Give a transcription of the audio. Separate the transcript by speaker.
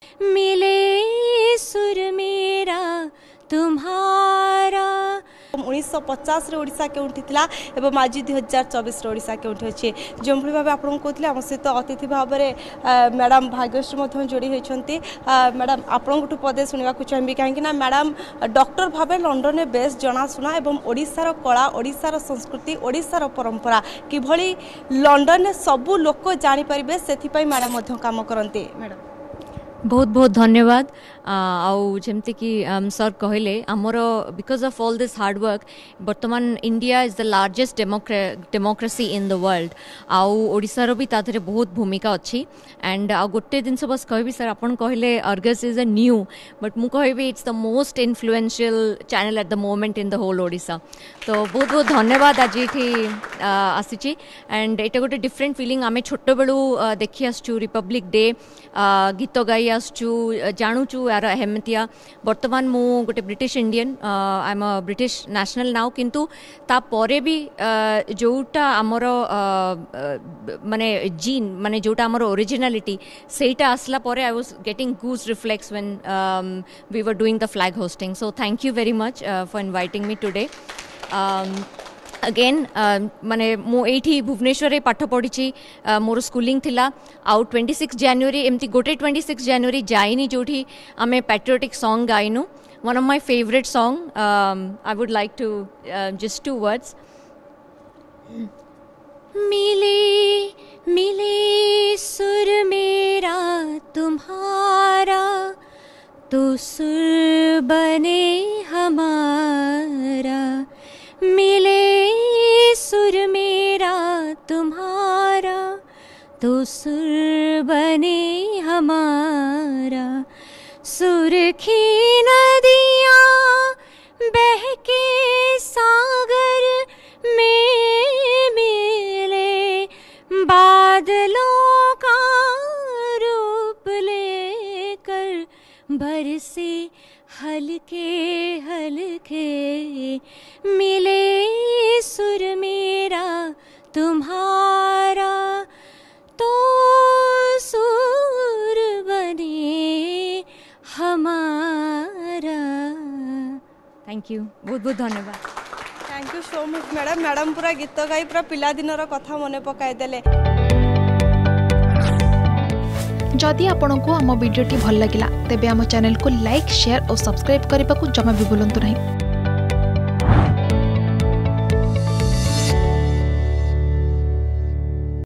Speaker 1: मिले सुर मेरा तुम्हारा।
Speaker 2: 1950 ओडिशा केउठी थिला एवं आज 2024 ओडिशा केउठी अछि। जो भाव आप कहते आम सहित अतिथि भाव में मैडम भाग्यश्री जोड़ी होती। मैडम आपंठू पदे शुणा चाहिए कहीं मैडम डॉक्टर भाव लंडन में बेस जनाशुना एवं ओडिशार कला ओडिशार संस्कृति ओडिशार परंपरा किभली लंडन में सबू लोक जानीपर से मैडम काम करते। मैडम
Speaker 1: बहुत बहुत धन्यवाद। आउ जमती कि सर कहले आमर because of all this hard work बर्तमान India is the largest democracy in the world. आउ ओडिशार भी ताधरे बहुत भूमिका अच्छी। एंड आ गोटे दिन बस कहबी सर आपन कहले Argus is a new but मु कहबी it's the most influential channel at the moment in the whole Odisha. तो बहुत बहुत धन्यवाद आज ये आसी। एंड एटा गोटे डिफरेंट फीलिंग आमे छोट बेलू देखी आसचु रिपब्लिक डे गीत गाई आसचु जानुचु यार अहमतिया। बर्तमान मु गोटे British Indian I am a British national now किंतु ता परे भी जोटा आमर माने जीन माने जोटा आमर ओरिजिनालिटी सेटा आसला परे I was getting goose reflex when we were doing the flag hosting. So thank you very much for inviting me today. Again माने मु एठी भुवनेश्वर पाठ पढ़ी मोर स्कूलिंग थिला। आउ 26 जनवरी एमती गोटे 26 जनवरी जाइनी जोठी आमे पैट्रियोटिक सॉन्ग गाइनु। One of my favourite song I would like to just 2 words. मिले मिले सुर मेरा तुम्हारा तो सुर बने हमारा। मिले सुर मेरा तुम्हारा तो सुर बने हमारा। सुर्खी नदियाँ बहके सागर में मिले बादलों का रूप लेकर बरसे हल्के हल्के। मिले सुर मेरा तुम्हारा तो सुर बने हमारा। थैंक यू बहुत बहुत धन्यवाद।
Speaker 2: Thank you so much madam. Madam पूरा गीत गाई पूरा पिला दिनर कथा मने पकाइदेले।
Speaker 3: जदि आपंक आम भिडी भल लगा तेब आम चैनल को लाइक शेयर और सब्सक्राइब करने को जमा भी भूलु नहीं।